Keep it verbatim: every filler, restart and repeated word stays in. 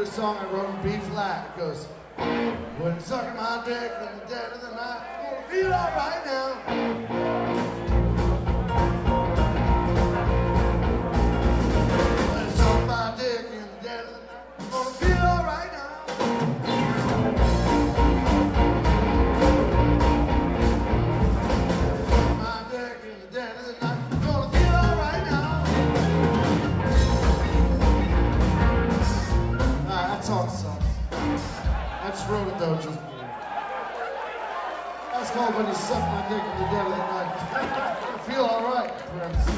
song I wrote in B flat. It goes, when you're sucking my dick in the dead of the night, I'm gonna feel alright now. When you're sucking my dick in the dead of the night, I'm gonna feel alright now. Sucking my dick in the dead of the night, I'm gonna feel alright now. Ah, that song sucks. I just wrote it though, just that's called When You Suck My Dick in the Dead of the Night. I feel alright, friends.